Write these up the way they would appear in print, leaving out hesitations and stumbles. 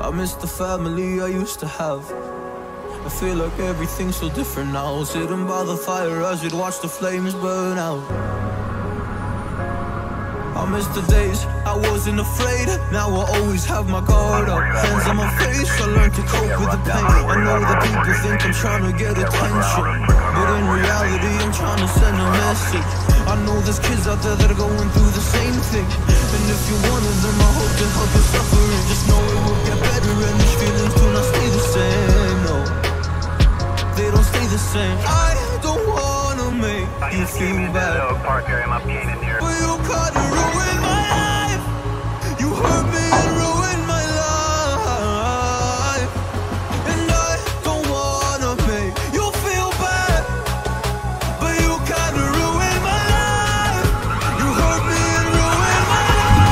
I miss the family I used to have. I feel like everything's so different now. Sitting by the fire as you'd watch the flames burn out. I miss the days I wasn't afraid. Now I always have my guard up. Hands on my face, I learned to cope with the pain. I know that people think I'm trying to get attention, but in reality I'm trying to send a message. I know there's kids out there that are going through the same thing, and if you're one of them, I hope to help your suffering. Just know it will get better and these feelings do not stay the same. No, they don't stay the same. I don't wanna make you feel bad, but you kinda ruined my life. You hurt me and ruined my life, and I don't wanna make you feel bad, but you kinda ruined my life. You hurt me and ruined my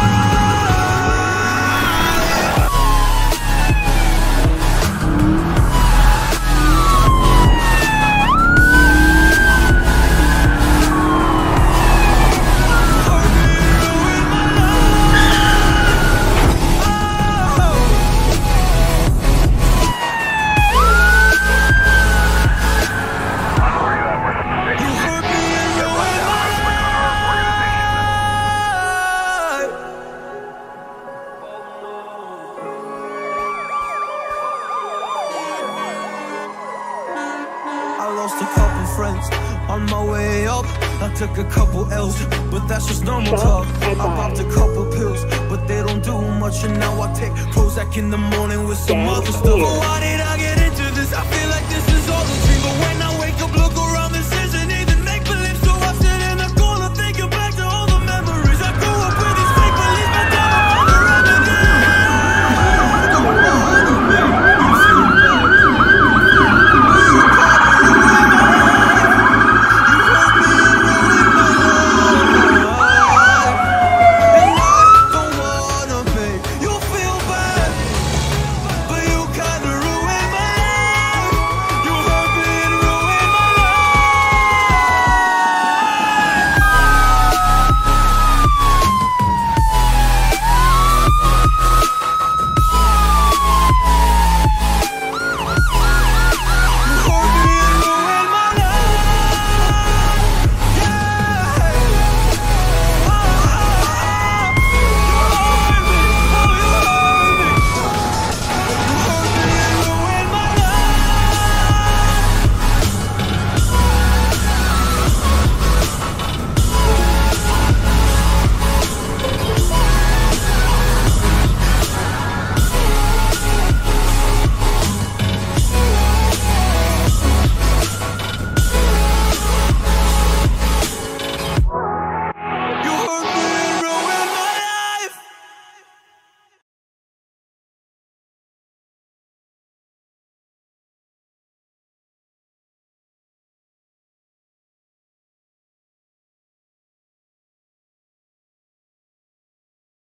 on my way up. I took a couple L's, but that's just normal talk. I popped a couple pills, but they don't do much. And now I take Prozac in the morning with some other stuff. But why did I get into this? I feel like this is all a dream, but when I wake up, look around.